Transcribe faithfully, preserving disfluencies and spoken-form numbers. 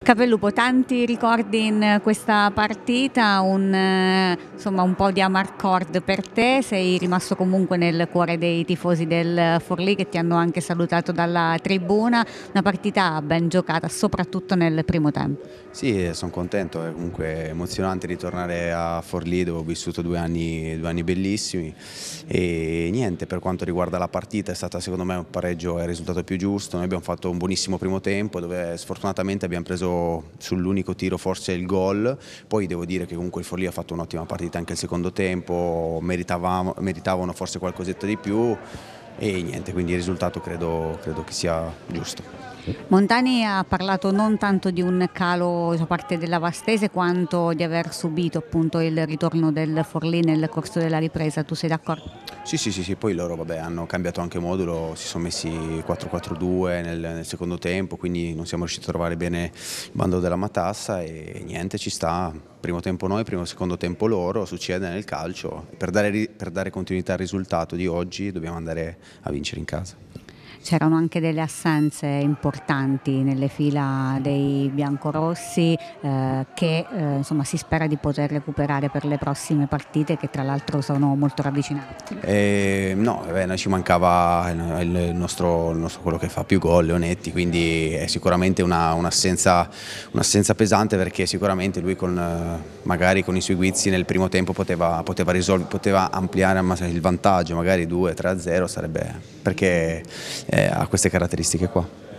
Capellupo, tanti ricordi in questa partita, un, eh, insomma, un po' di amarcord per te, sei rimasto comunque nel cuore dei tifosi del Forlì che ti hanno anche salutato dalla tribuna, una partita ben giocata soprattutto nel primo tempo. Sì, sono contento, è comunque emozionante ritornare a Forlì dove ho vissuto due anni, due anni bellissimi e niente, per quanto riguarda la partita è stata secondo me un pareggio, è il risultato più giusto. Noi abbiamo fatto un buonissimo primo tempo dove sfortunatamente abbiamo preso sull'unico tiro forse il gol, poi devo dire che comunque il Forlì ha fatto un'ottima partita anche il secondo tempo, meritavamo, meritavano forse qualcosetta di più e niente, quindi il risultato credo, credo che sia giusto. Montani ha parlato non tanto di un calo da parte della Vastese quanto di aver subito appunto il ritorno del Forlì nel corso della ripresa, tu sei d'accordo? Sì, sì, sì, sì, poi loro vabbè, hanno cambiato anche modulo, si sono messi quattro quattro due nel, nel secondo tempo, quindi non siamo riusciti a trovare bene il bando della matassa e niente, ci sta, primo tempo noi, primo secondo tempo loro, succede nel calcio, per dare, per dare continuità al risultato di oggi dobbiamo andare a vincere in casa. C'erano anche delle assenze importanti nelle fila dei biancorossi eh, che eh, insomma, si spera di poter recuperare per le prossime partite che tra l'altro sono molto ravvicinate. Eh, no, beh, noi ci mancava il nostro, il nostro quello che fa più gol, Leonetti, quindi è sicuramente un'assenza un'assenza pesante perché sicuramente lui con, magari con i suoi guizzi nel primo tempo poteva, poteva, risolvere, poteva ampliare il vantaggio, magari due tre a zero sarebbe perché eh, ha queste caratteristiche qua.